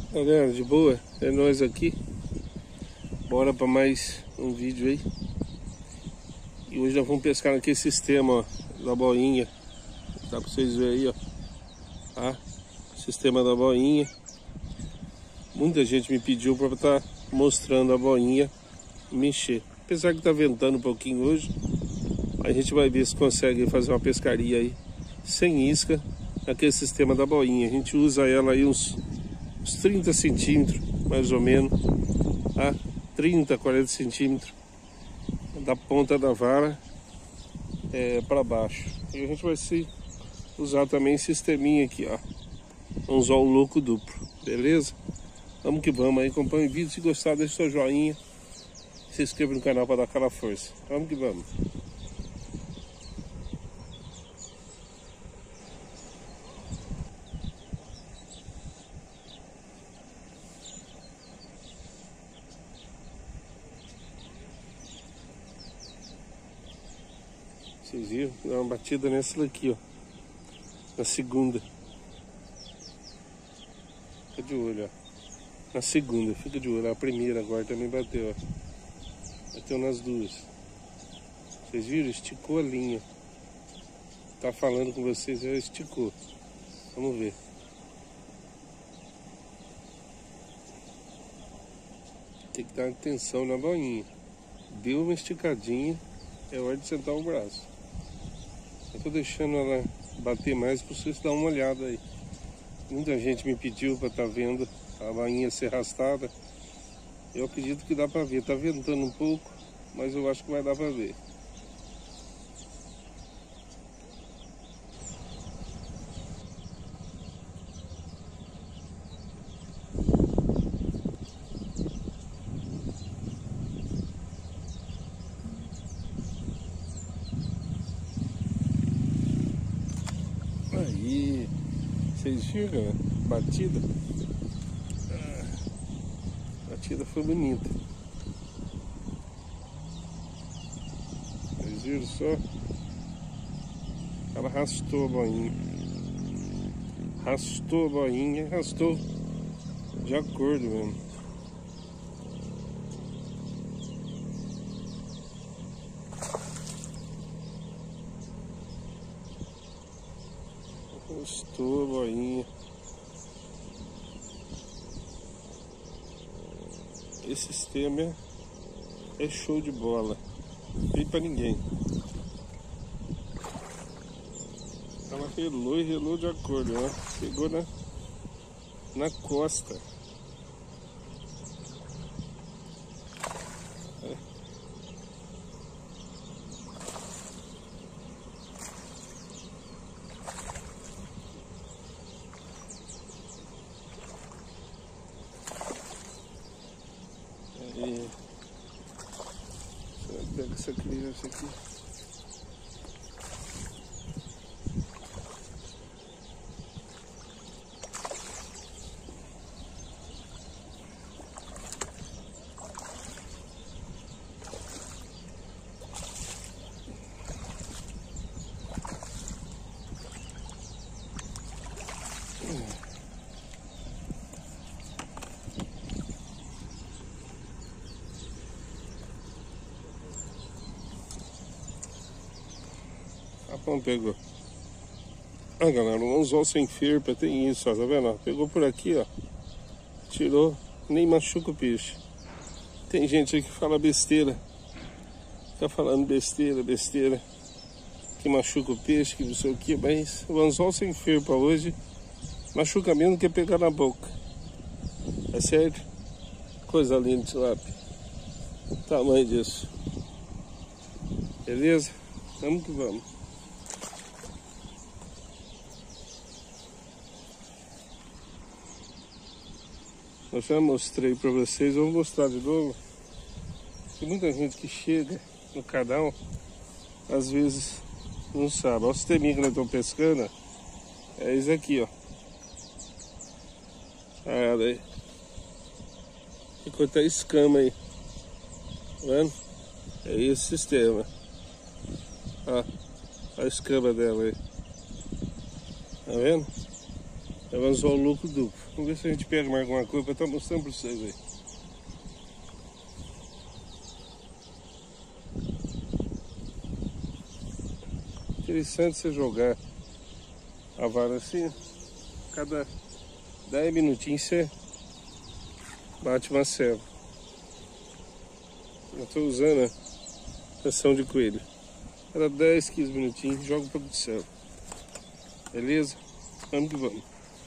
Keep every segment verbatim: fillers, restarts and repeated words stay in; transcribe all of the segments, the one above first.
Galera, de boa? É nós aqui. Bora para mais um vídeo aí. E hoje nós vamos pescar naquele sistema, ó, da boinha. Dá para vocês verem aí, ó. Tá? Sistema da boinha. Muita gente me pediu para estar tá mostrando a boinha mexer. Apesar que tá ventando um pouquinho hoje, a gente vai ver se consegue fazer uma pescaria aí sem isca naquele sistema da boinha. A gente usa ela aí uns uns trinta centímetros, mais ou menos, tá? trinta, quarenta centímetros da ponta da vara é, para baixo. E a gente vai se usar também esse sisteminha aqui, ó. Vamos usar o louco duplo, beleza? Vamos que vamos aí, acompanha o vídeo. Se gostar, deixa seu joinha, se inscreva no canal para dar aquela força. Vamos que vamos. Vocês viram? Dá uma batida nessa daqui, ó. Na segunda. Fica de olho, ó. Na segunda, fica de olho. A primeira agora também bateu, ó. Bateu nas duas. Vocês viram? Esticou a linha. Tá falando com vocês, já esticou. Vamos ver. Tem que dar atenção na boinha. Deu uma esticadinha, é hora de sentar o braço. Eu tô deixando ela bater mais para vocês dar uma olhada aí. Muita gente me pediu para estar tá vendo a bainha ser arrastada. Eu acredito que dá para ver. Tá ventando um pouco, mas eu acho que vai dar para ver. Aí, vocês viram a batida? A batida foi bonita. Vocês viram só? Ela arrastou a boinha. Arrastou a boinha, arrastou de acordo mesmo. Arrastou a boinha. Esse sistema é, é show de bola. Não tem pra ninguém. Ela relou e relou de acordo, né? Pegou na, na costa. É. Aí. Pega essa criança aqui. A pão pegou. Ah, galera, um anzol sem ferpa tem isso, ó, tá vendo? Pegou por aqui, ó. Tirou, nem machuca o peixe. Tem gente aí que fala besteira. Fica falando besteira, besteira. Que machuca o peixe, que não sei o que. Mas o anzol sem ferpa hoje machuca menos que pegar na boca. É certo? Coisa linda de tilápia. O tamanho disso. Beleza? Vamos que vamos. Eu já mostrei para vocês, eu vou mostrar de novo. Tem muita gente que chega no canal, às vezes não sabe. Olha o sisteminha que nós estamos pescando. É isso aqui, ó. Ah, daí. Ficou até escama aí. Tá vendo? É esse sistema. Ó, a escama dela aí. Tá vendo? Avançou o lucro duplo. Vamos ver se a gente pega mais alguma coisa para estar mostrando para vocês aí. Interessante você jogar a vara assim, cada dez minutinhos você bate uma ceva. Eu estou usando a ração de coelho. Cada dez, quinze minutinhos joga um pouco de ceva. Beleza? Vamos que vamos.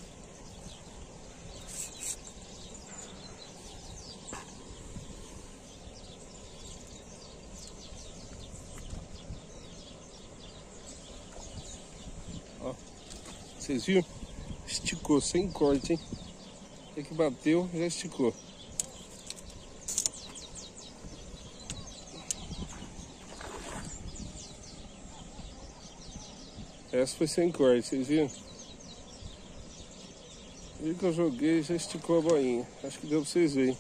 Ó, vocês viram? Esticou sem corte, hein? É que bateu, já esticou. Essa foi sem corte, vocês viram? E que eu joguei, já esticou a boinha. Acho que deu pra vocês verem.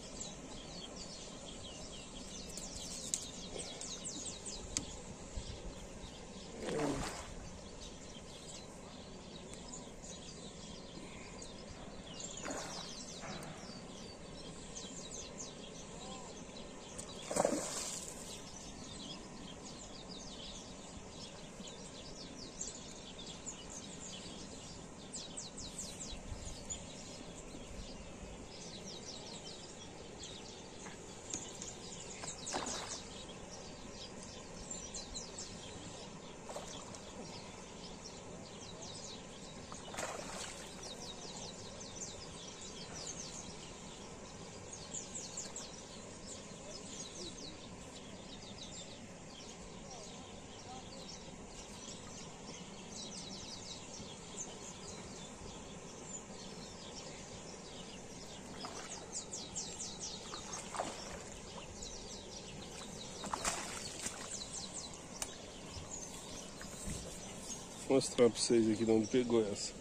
Vou mostrar pra vocês aqui de onde pegou essa.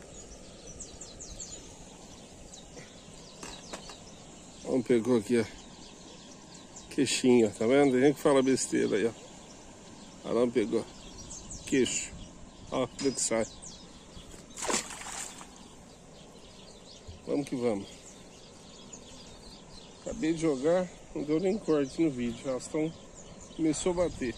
Onde pegou aqui, ó. Queixinho, tá vendo? Tem gente que fala besteira aí, ó. Olha lá onde pegou. Queixo. Ó, como é que sai. Vamos que vamos. Acabei de jogar, não deu nem corte no vídeo. Elas estão... Começou a bater.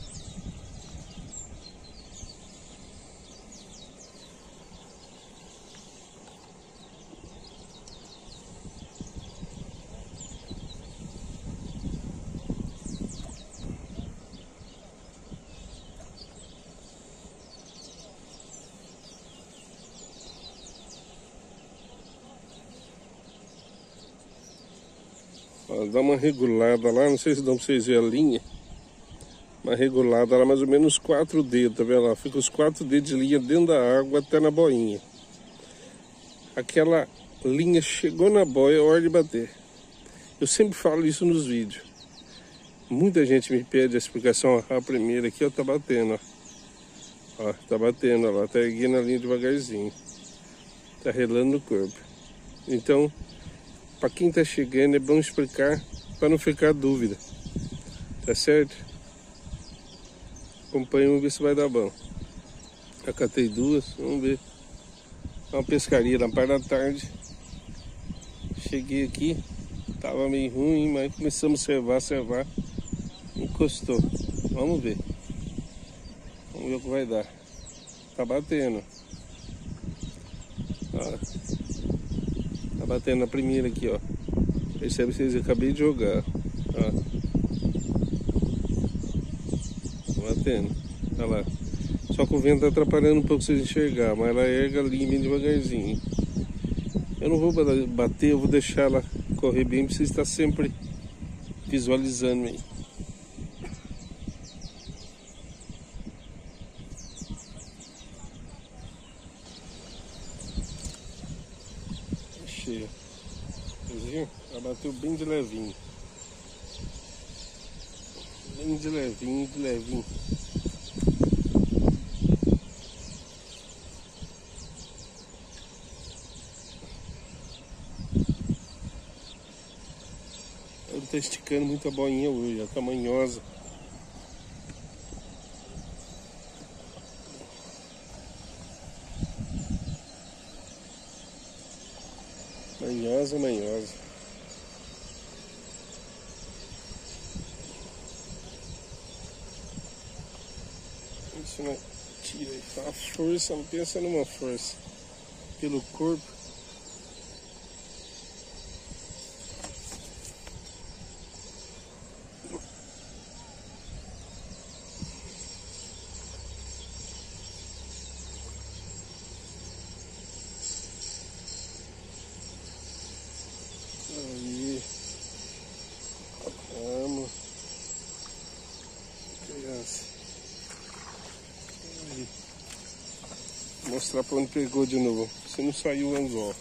Dá uma regulada lá, não sei se dá pra vocês verem a linha. Uma regulada lá, mais ou menos quatro dedos, tá vendo lá? Fica os quatro dedos de linha dentro da água até na boinha. Aquela linha chegou na boia, é hora de bater. Eu sempre falo isso nos vídeos. Muita gente me pede a explicação. A primeira aqui, ó, tá batendo, ó. Ó, tá batendo, ó lá, tá erguendo a linha devagarzinho. Tá relando no corpo. Então... Para quem tá chegando é bom explicar para não ficar dúvida, tá certo? Acompanha, vamos ver se vai dar bom. Acatei duas, vamos ver. Uma pescaria na parte da tarde. Cheguei aqui, tava meio ruim, mas começamos a servar, servar. Encostou. Vamos ver. Vamos ver o que vai dar. Tá batendo. Ó. Tá batendo na primeira aqui, ó. Percebe vocês, eu acabei de jogar. Ó. Tá batendo. Olha lá. Só que o vento tá atrapalhando um pouco vocês enxergar, mas ela erga ali bem devagarzinho. Eu não vou bater, eu vou deixar ela correr bem pra vocês estar sempre visualizando aí. Vocês viram? Ela bateu bem de levinho. Bem de levinho, de levinho. Eu tô esticando muito a boinha hoje, a tamanhosa. Manhosa, manhosa. Isso não tira aí. A força, não pensa numa força. Pelo corpo. Aí, amo, criança. Aí. Vou mostrar pra onde pegou de novo. Se não saiu o anzol.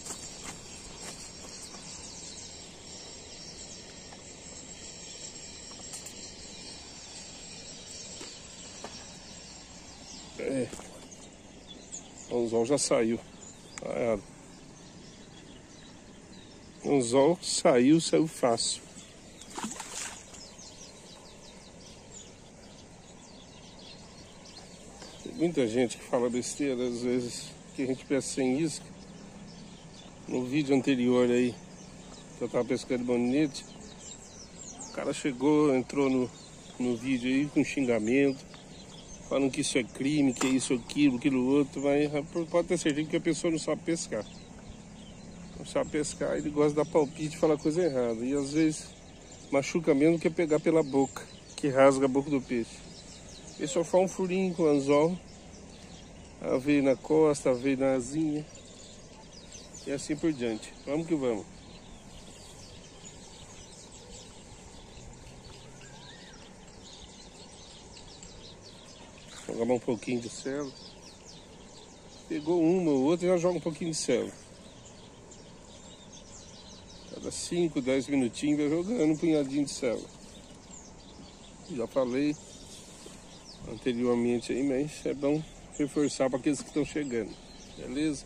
É, o anzol já saiu. Ah, o anzol saiu, saiu fácil. Tem muita gente que fala besteira, às vezes, que a gente pesca sem isca. No vídeo anterior aí, que eu tava pescando bonete, o cara chegou, entrou no, no vídeo aí com xingamento, falando que isso é crime, que é isso, aquilo, aquilo outro, mas pode ter certeza que a pessoa não sabe pescar. Não sabe pescar, ele gosta de dar palpite e falar coisa errada. E às vezes machuca mesmo que é pegar pela boca, que rasga a boca do peixe. Ele só faz um furinho com o anzol, a veio na costa, a veio na asinha, e assim por diante. Vamos que vamos. Jogar um pouquinho de selo. Pegou uma ou outra e já joga um pouquinho de selo. Cada cinco, dez minutinhos vai jogando um punhadinho de selo. Já falei anteriormente aí, mas é bom reforçar para aqueles que estão chegando. Beleza?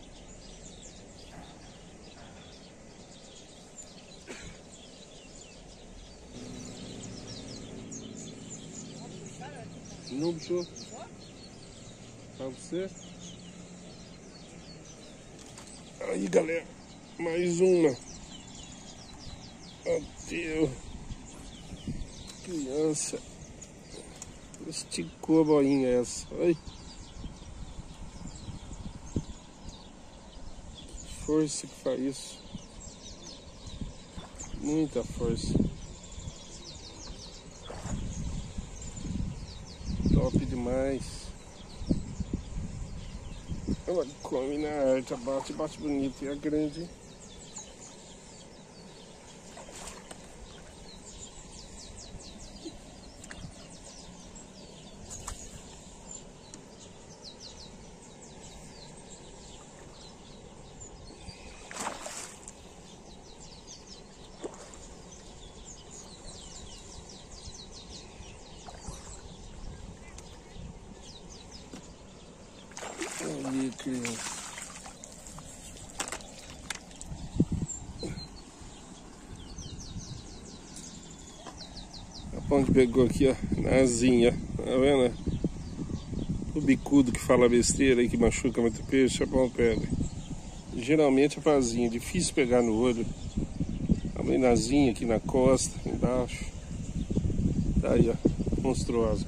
Não puxou? Pra você? Aí, galera, mais uma. Adeus. Criança. Esticou a boinha essa. Ai. Força que faz isso. Muita força. Top demais. Ela come na arte, bate, bate bonito. E é grande. Aí, criança. A ponte pegou aqui, ó, na asinha, tá vendo? O bicudo que fala besteira aí, que machuca muito peixe, a pão pega. Geralmente é vazinha, difícil pegar no olho. A menazinha aqui na costa, embaixo. Tá aí, ó, monstruosa.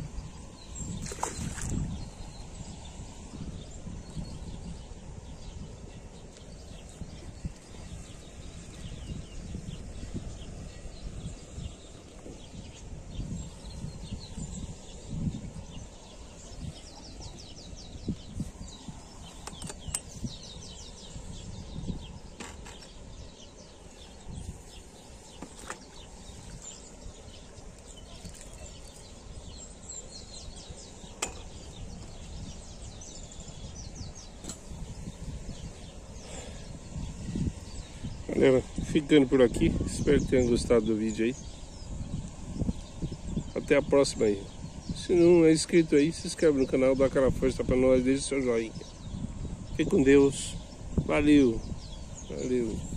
Galera, ficando por aqui, espero que tenham gostado do vídeo aí. Até a próxima aí. Se não é inscrito aí, se inscreve no canal, dá aquela força pra nós, deixa o seu joinha. Fique com Deus. Valeu. Valeu.